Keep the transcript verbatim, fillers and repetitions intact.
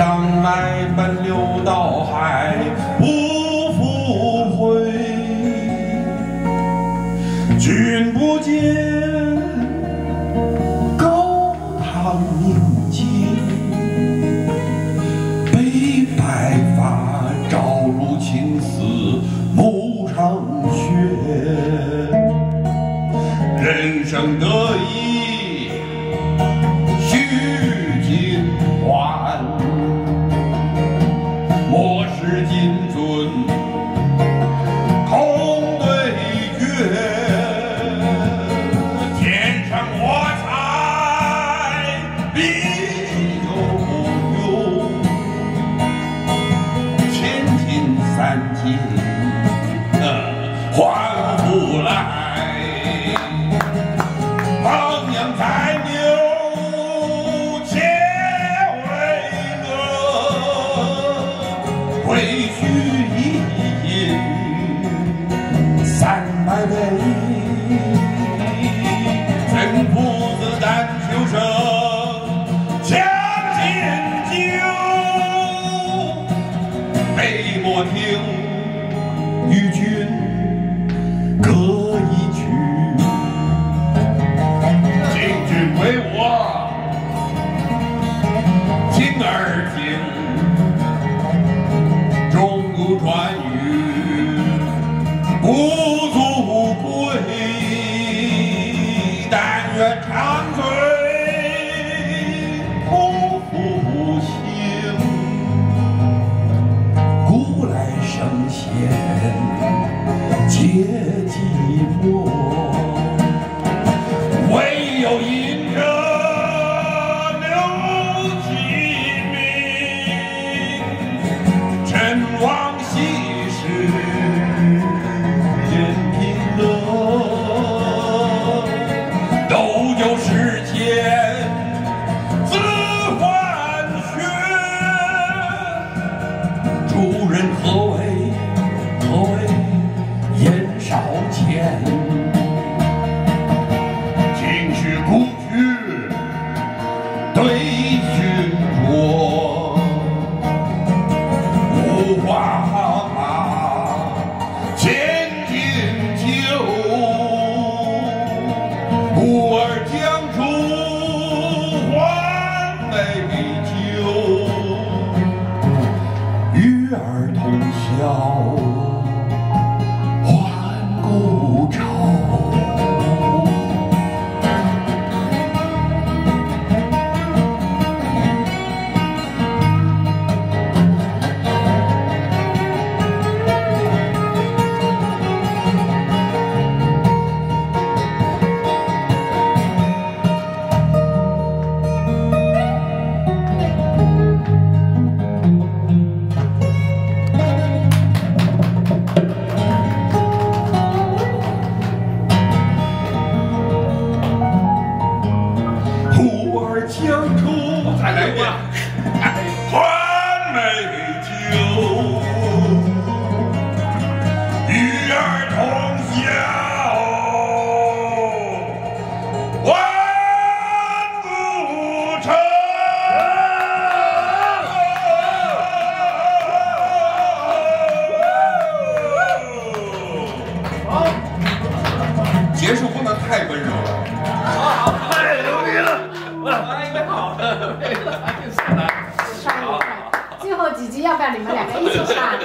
当麦奔流到海，不复回。君不见，高堂明镜，悲白发照入青丝暮成雪。人生得意须尽欢，莫使金樽空对月。天生我材必有用，千金散尽还不来。衡阳宰牛且为乐，会须一饮三百杯。真夫子但求生，将进酒，杯莫停，与君歌一曲。敬君为我听而听，钟鼓馔玉不足贵，但愿长醉不复醒。古来圣贤皆寂寞，唯有隐者留其名。陈王昔时任贫乐，斗酒十千恣欢谑。主人何为何为言少钱？请取古曲对君酌，无话千金酒，故而将出还美酒，与尔同销还故愁。将出再来一遍，还美酒，与尔同销还故愁。好，结束不能太温柔了。好，太牛逼了！哎，你好，为了还是难。 最后几集要不要你们两个一起唱？